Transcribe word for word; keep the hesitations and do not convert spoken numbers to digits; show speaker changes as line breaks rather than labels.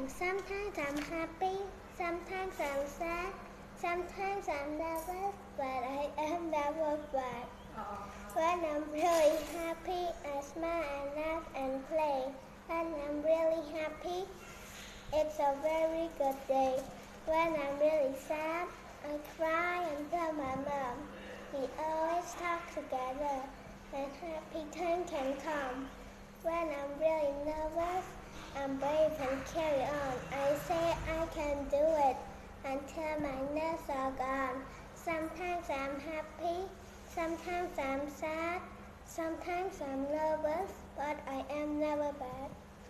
Sometimes I'm happy, sometimes I'm sad, sometimes I'm nervous, but I am never bad. When I'm really happy, I smile and laugh and play. When I'm really happy, it's a very good day. When I'm really sad, I cry and tell my mom. We always talk together, and happy time can come. When I'm really nervous, I'm brave and carry on. I say I can do it until my nerves are gone. Sometimes I'm happy, sometimes I'm sad, sometimes I'm nervous, but I am never bad.